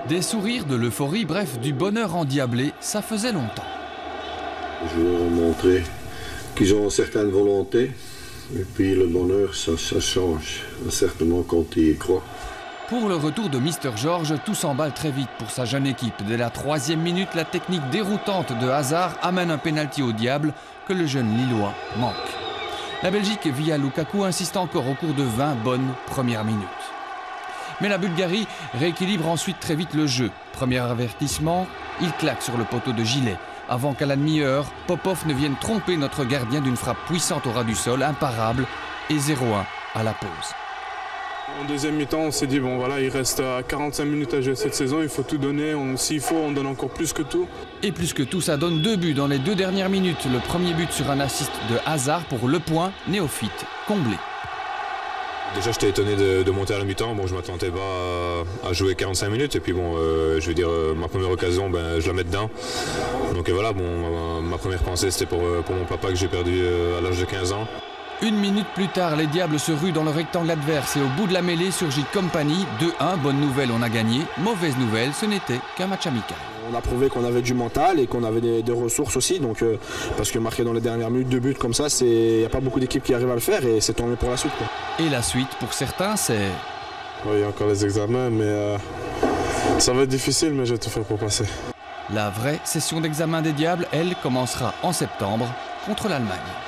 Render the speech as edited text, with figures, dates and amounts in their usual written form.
Des sourires, de l'euphorie, bref, du bonheur endiablé, ça faisait longtemps. Je veux leur montrer qu'ils ont une certaine volonté. Et puis le bonheur, ça change, certainement quand ils y croient. Pour le retour de Mr George, tout s'emballe très vite pour sa jeune équipe. Dès la 3e minute, la technique déroutante de Hazard amène un pénalty au diable que le jeune Lillois manque. La Belgique, via Lukaku, insiste encore au cours de 20 bonnes premières minutes. Mais la Bulgarie rééquilibre ensuite très vite le jeu. Premier avertissement, il claque sur le poteau de Gilet. Avant qu'à la demi-heure, Popov ne vienne tromper notre gardien d'une frappe puissante au ras du sol, imparable, et 0-1 à la pause. En deuxième mi-temps, on s'est dit, bon voilà, il reste 45 minutes à jouer cette saison, il faut tout donner, s'il faut, on donne encore plus que tout. Et plus que tout, ça donne 2 buts dans les 2 dernières minutes. Le premier but sur un assist de Hazard pour Le Point, néophyte, comblé. Déjà, j'étais étonné de monter à la mi-temps. Bon, je ne m'attendais pas à jouer 45 minutes. Et puis, bon, je veux dire, ma première occasion, je la mets dedans. Donc voilà, bon, ma première pensée, c'était pour mon papa que j'ai perdu à l'âge de 15 ans. 1 minute plus tard, les Diables se ruent dans le rectangle adverse et au bout de la mêlée surgit Company. 2-1, bonne nouvelle, on a gagné. Mauvaise nouvelle, ce n'était qu'un match amical. On a prouvé qu'on avait du mental et qu'on avait des ressources aussi. Donc, parce que marquer dans les dernières minutes 2 buts comme ça, il n'y a pas beaucoup d'équipes qui arrivent à le faire et c'est tant mieux pour la suite, quoi. Et la suite, pour certains, c'est... Oui, il y a encore les examens, mais ça va être difficile, mais je vais tout faire pour passer. La vraie session d'examen des Diables, elle, commencera en septembre contre l'Allemagne.